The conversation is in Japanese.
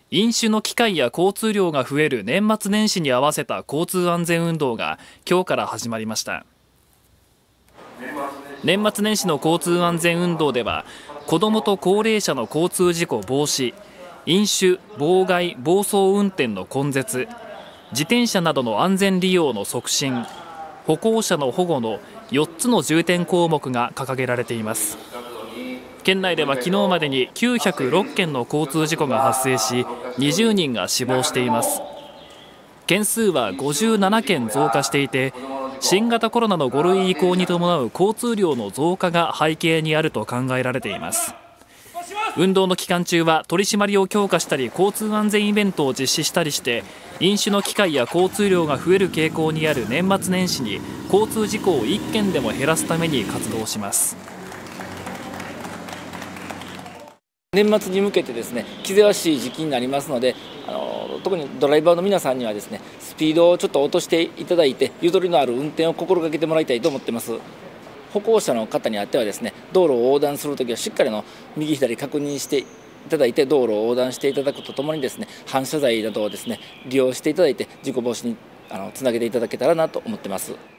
飲酒の機会や交通量が増える年末年始に合わせた交通安全運動が今日から始まりました。年末年始の交通安全運動では、子どもと高齢者の交通事故防止、飲酒、妨害、暴走運転の根絶、自転車などの安全利用の促進、歩行者の保護の4つの重点項目が掲げられています。県内では昨日までに906件の交通事故が発生し、20人が死亡しています。件数は57件増加していて、新型コロナの5類移行に伴う交通量の増加が背景にあると考えられています。運動の期間中は取り締まりを強化したり、交通安全イベントを実施したりして、飲酒の機会や交通量が増える傾向にある年末年始に交通事故を1件でも減らすために活動します。 年末に向けてですね、気ぜわしい時期になりますので、特にドライバーの皆さんにはですね、スピードをちょっと落としていただいて、ゆとりのある運転を心がけてもらいたいと思っています。歩行者の方にあってはですね、道路を横断するときはしっかり右左確認していただいて、道路を横断していただくとともにですね、反射材などをですね利用していただいて、事故防止につなげていただけたらなと思っています。